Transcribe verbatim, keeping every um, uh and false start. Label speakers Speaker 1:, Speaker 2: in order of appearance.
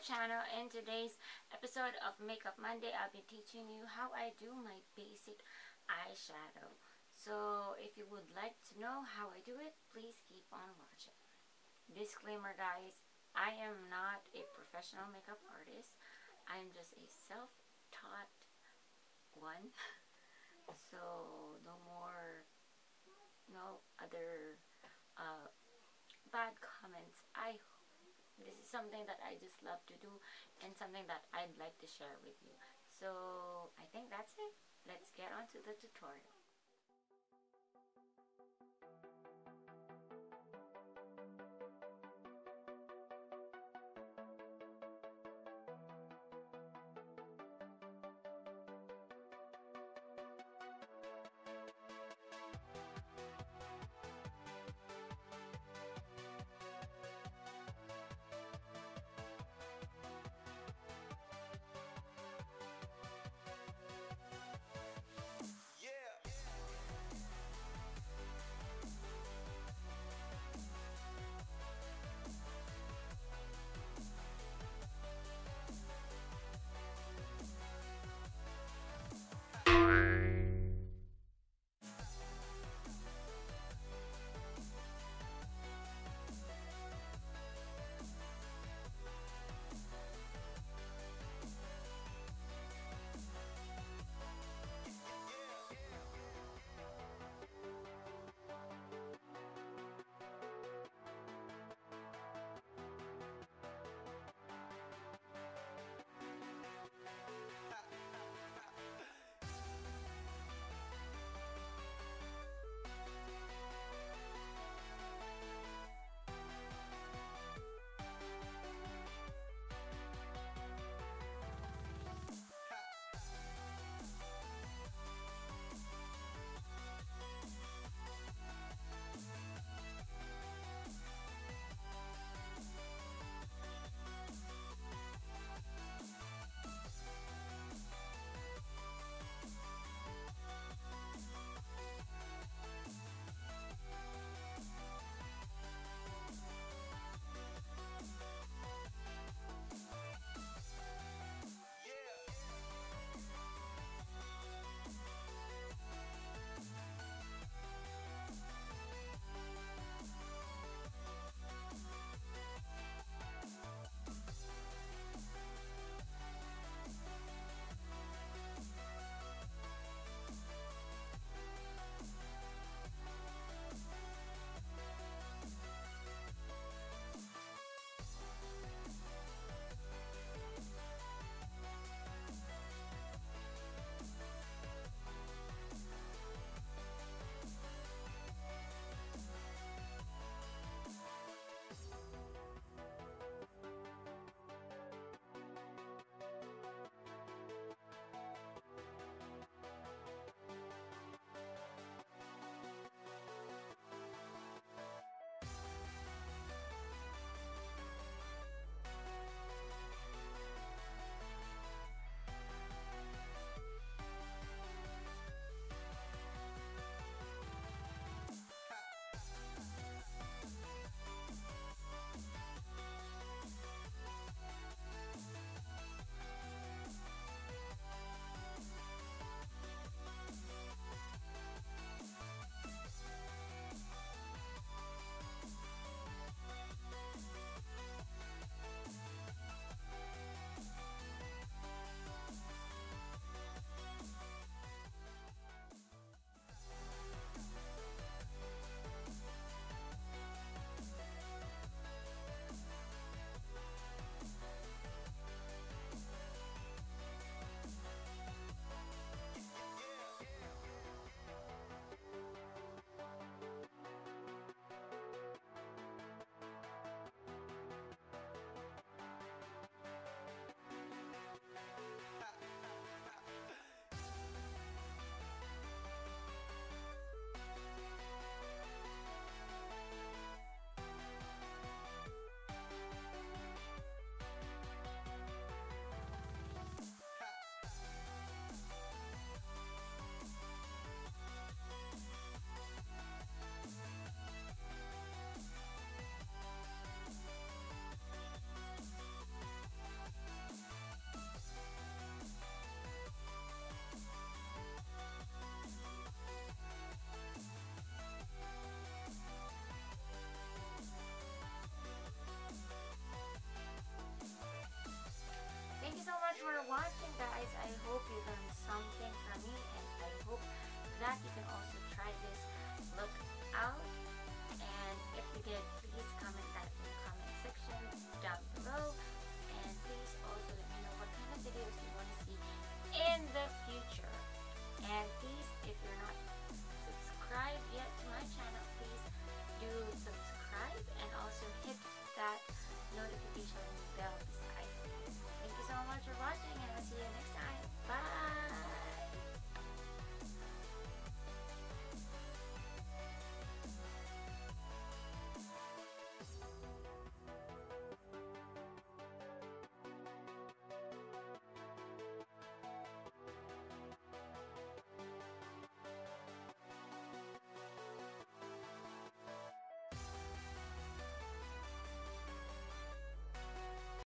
Speaker 1: channel. In today's episode of Makeup Monday, I'll be teaching you how I do my basic eyeshadow. So if you would like to know how I do it, please keep on watching. Disclaimer guys, I am not a professional makeup artist. I am just a self-taught one. So no more, no other uh, bad comments. I This is something that I just love to do and something that I'd like to share with you. So I think that's it. Let's get on to the tutorial.
Speaker 2: Yeah.
Speaker 1: guys, I hope you learned something from me, and I hope that you can also try this look out. And if you did, please comment that in the comment section down below. And please also let me know what kind of videos